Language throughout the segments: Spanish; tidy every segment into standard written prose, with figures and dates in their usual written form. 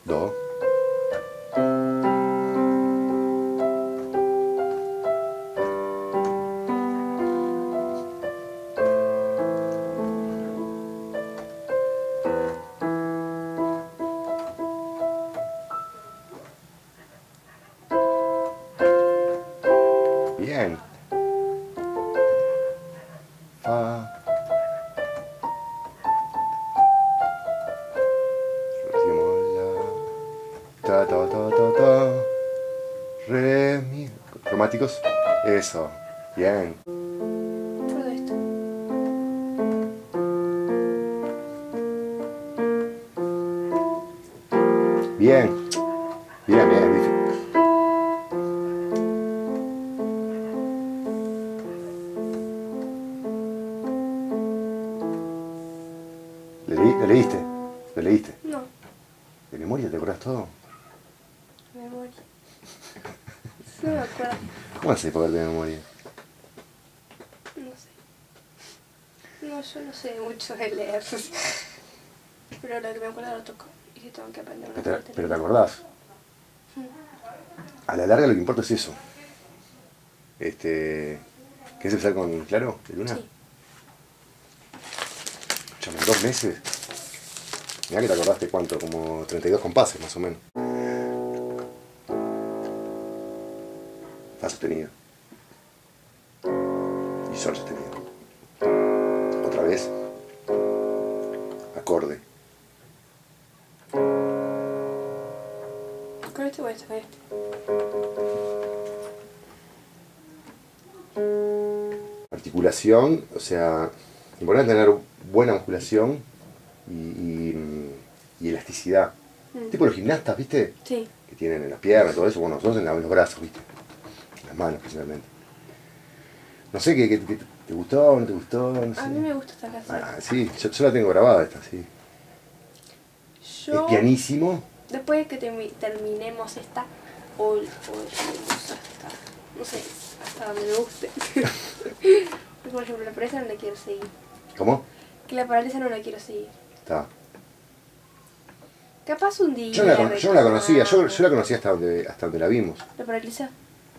Do. Bien. Fa. Decimos la. Ta, ta, ta, ta, ta. Re, mi. Cromáticos. Eso. Bien. Todo esto. Bien. Bien, bien. ¿Lo leíste? ¿Lo leíste? No, ¿De memoria te acordás todo? memoria. No me acuerdo. ¿Cómo haces para de memoria? No sé. No, yo no sé mucho de leer. Pero lo que me acuerdo lo toco. Y si tengo que aprender una parte. Pero te acordás. A la larga lo que importa es eso. ¿Querés empezar con Claro, de Luna? Sí. Escuchame, en 2 meses. Mirá que te acordaste cuánto, como 32 compases más o menos. Fa sostenido. Y sol sostenido. Otra vez. Acorde. Con este voy a sacar este. Articulación, o sea, importante tener buena musculación y elasticidad. Tipo los gimnastas, ¿viste? Sí. Que tienen en las piernas, todo eso. Bueno, nosotros en los brazos, ¿viste? En las manos, principalmente. No sé, ¿qué te gustó o no te gustó? No sé. A mí me gusta esta canción. Ah, sí, yo la tengo grabada esta, sí. Yo, Es pianísimo. después de que terminemos esta, o hasta, no sé, hasta donde me guste. Por ejemplo, la pareja no la quiero seguir. ¿Cómo? Que la paraliza no la quiero seguir. Está. Capaz un día. Yo no la conocía, yo la conocía hasta donde la vimos. La paraliza.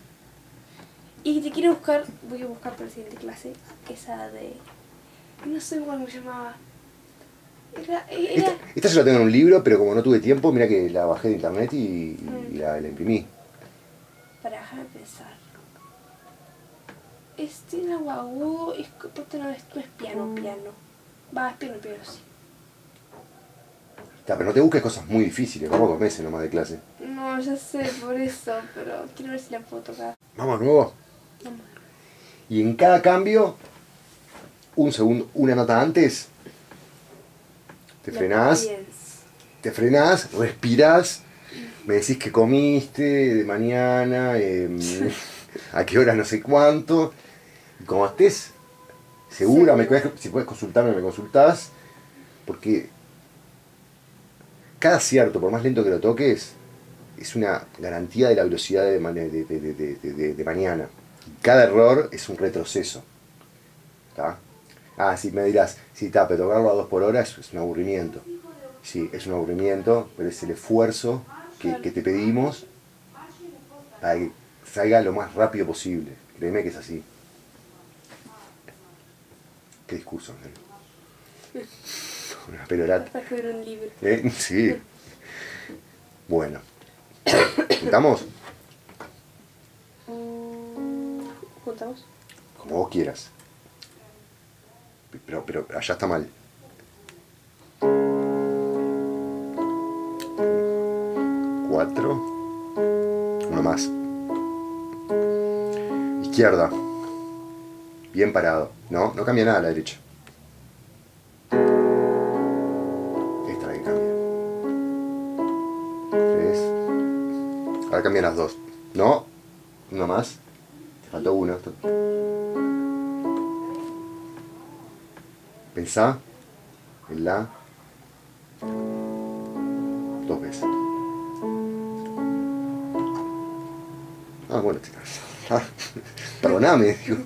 Y te quiero buscar, voy a buscar para la siguiente clase, esa de. No sé cómo se llamaba. Era Esta yo la tengo en un libro, pero como no tuve tiempo, mira que la bajé de internet y la imprimí. para dejar de pensar. Tiene algo agudo, no es piano, piano. Va, es piano, sí. Está, pero no te busques cosas muy difíciles, vamos 2 meses nomás de clase. No, ya sé, por eso, pero quiero ver si la puedo tocar. Vamos de nuevo. Vamos. Y en cada cambio, un segundo, una nota antes, te frenás, respirás, me decís que comiste de mañana, a qué hora no sé cuánto, y como estés segura, si puedes consultarme, me consultás, porque cada acierto, por más lento que lo toques, es una garantía de la velocidad de mañana. Cada error es un retroceso. ¿Tá? Ah, sí, me dirás, sí, está, pero tocarlo a 2 por hora es un aburrimiento. Sí, es un aburrimiento, pero es el esfuerzo que te pedimos para que salga lo más rápido posible. Créeme que es así. Qué discurso, ¿no? Una pelorata. Para escribir un libro. Sí. Bueno. ¿Juntamos? ¿Juntamos? Como vos quieras. Pero allá está mal. 4. Uno más. Izquierda. Bien parado. No cambia nada a la derecha. Esta la que cambia. 3. Ahora cambian las 2. No. Uno más. Te faltó uno. Pensá en la 2 veces. Ah, bueno, perdoname, digo.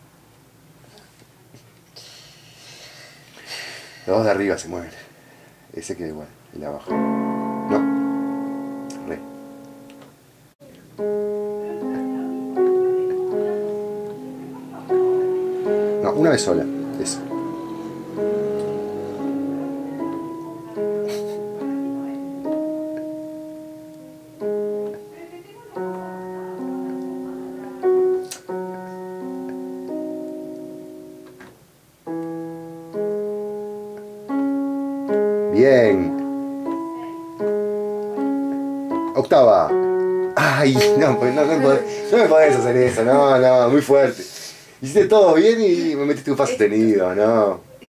Los dos de arriba se mueven. Ese queda igual, el de abajo. No. Re. No, una vez sola. Eso. Bien. Octava. Ay, no, pues no me podés hacer eso, no, muy fuerte. Hiciste todo bien y me metiste un fa sostenido, no.